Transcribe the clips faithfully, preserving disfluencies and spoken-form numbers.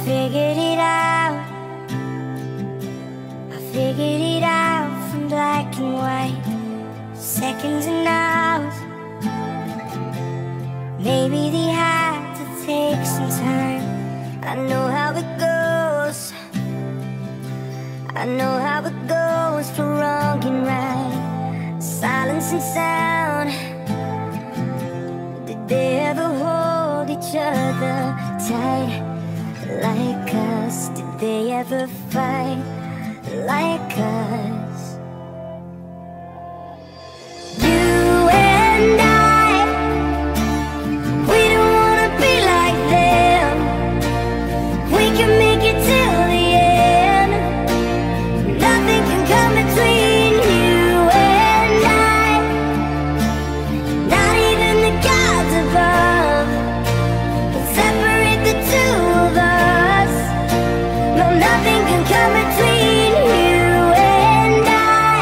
figured it out. I figured it out from black and white, seconds and hours. Maybe they had to take some time. I know how it goes. I know how it goes for wrong and right, silence and sound. Did they ever hold each other tight like us? Did they ever fight like us? You and I, we don't wanna be like them. We can make it till the end. Nothing can come between you and I, not even the gods above can separate the two of us. No, nothing can come between you and I.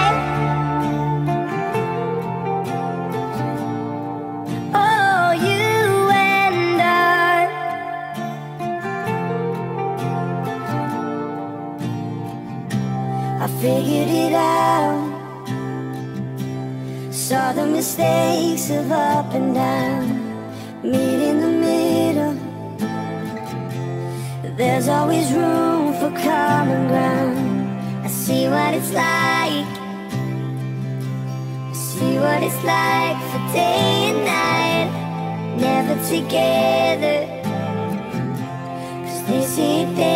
Oh, you and I. I figured it out. Saw the mistakes of up and down, meet in the middle. There's always room for common ground. I see what it's like. I see what it's like for day and night, never together. 'Cause they say they